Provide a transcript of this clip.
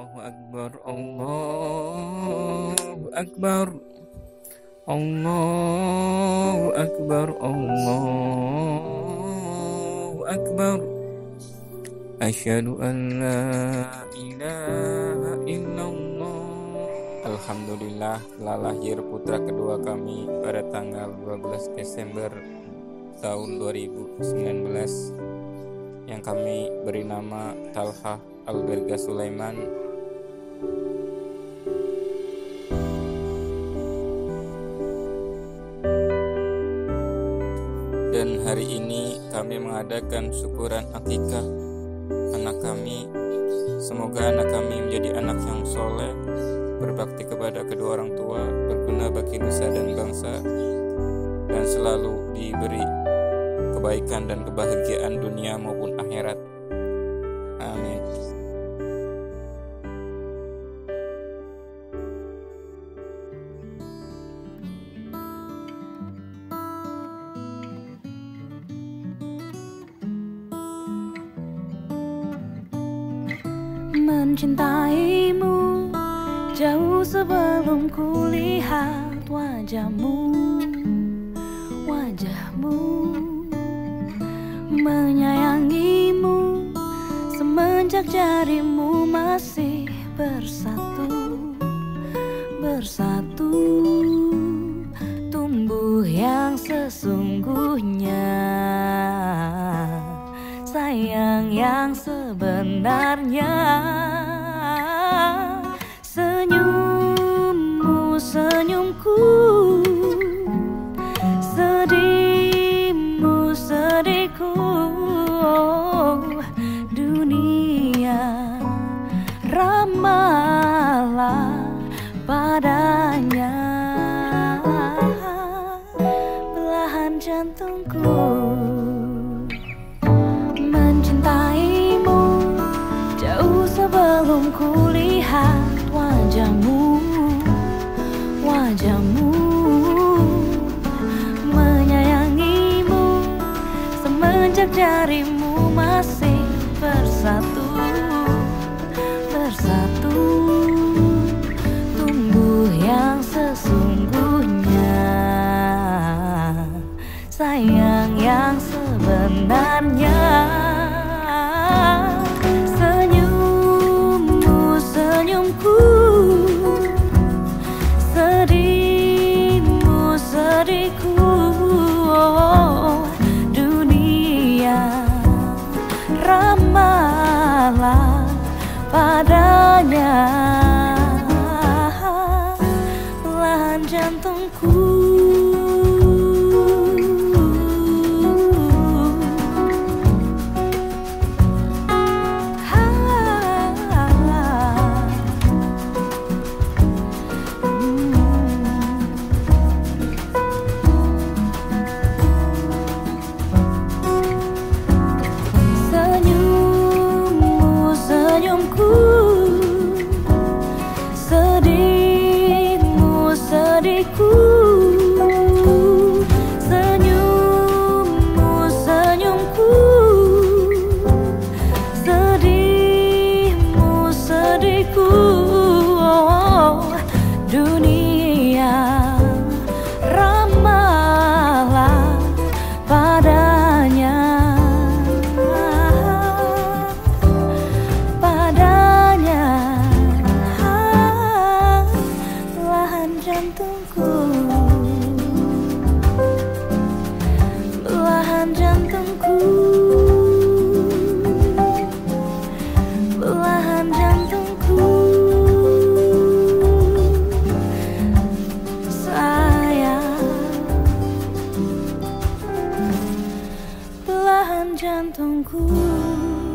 Akbar, Allahu Akbar, Allahu Akbar, Allahu Akbar. Asyhadu an la ilaha illallah. Alhamdulillah, telah lahir putra kedua kami pada tanggal 12 Desember tahun 2019 yang kami beri nama Talha Alberga Sulaiman. Dan hari ini kami mengadakan syukuran akikah anak kami. Semoga anak kami menjadi anak yang soleh, berbakti kepada kedua orang tua, berguna bagi nusa dan bangsa, dan selalu diberi kebaikan dan kebahagiaan dunia maupun akhirat. Amin. Mencintaimu jauh sebelum kulihat wajahmu, menyayangimu semenjak jarimu masih bersatu, tumbuh yang sesungguhnya, sayang yang sebenarnya. Senyummu senyumku, sedihmu sedihku. Oh, dunia ramahlah padanya, belahan jantungku. Mencintaimu jauh sebelum kulihat wajahmu, menyayangimu semenjak jarimu masih bersatu, tumbuh yang sesungguhnya, sayang yang sebenarnya. Senyummu senyumku, sedihmu sedihku. Oh, dunia ramahlah padanya, belahan jantungku. Sedihmu sedihku, senyummu senyumku, sedihmu sedihku. Oh, dunia ramahlah padanya, jantungku, belahan jantungku, belahan jantungku. Sayang, belahan jantungku.